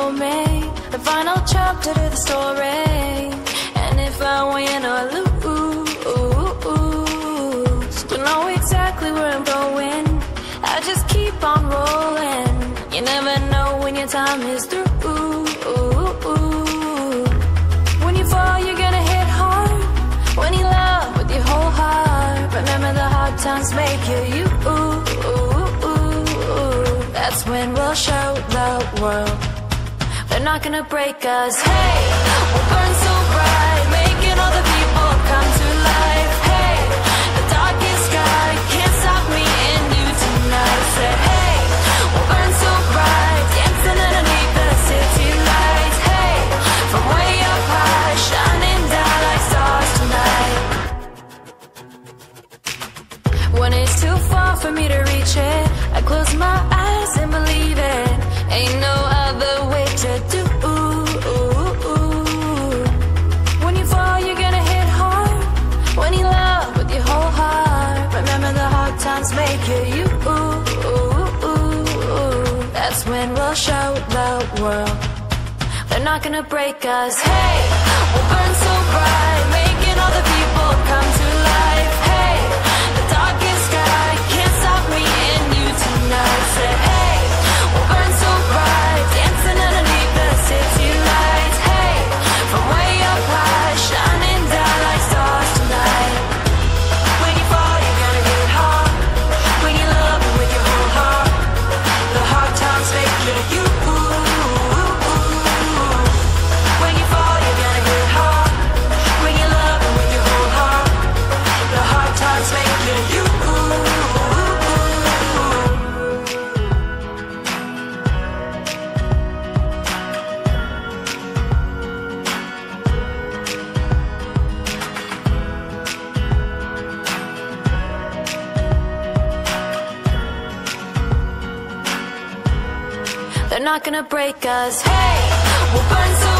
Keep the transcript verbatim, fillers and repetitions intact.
told me the final chapter to the story. And if I win or lose, don't know exactly where I'm going, I just keep on rolling. You never know when your time is through. When you fall, you're gonna hit hard. When you love with your whole heart, remember the hard times make you you. That's when we'll show the world they're not gonna break us. Hey, we'll burn so bright, making all the people come to life. Hey, the darkest sky can't stop me and you tonight. Say, hey, we'll burn so bright, dancing underneath the city lights. Hey, from way up high, shining down like stars tonight. When it's too far for me to reach it, I close my eyes and believe it. Ain't no other way to do. When you fall, you're gonna hit hard. When you love with your whole heart, remember the hard times make you you. That's when we'll show the world they're not gonna break us. Hey, we'll burn so bright, making all the people come to life. Hey, the darkest sky can't stop me and you tonight. Say, hey, we'll burn so bright, dancing underneath the city lights. Hey, from way up high, shining down like stars tonight. When you fall, you're gonna hit hard. When you love it with your whole heart, the hard times make you you. When you fall, you're gonna hit hard. When you love it with your whole heart, the hard times make you you. They're not gonna break us. Hey, we'll burn so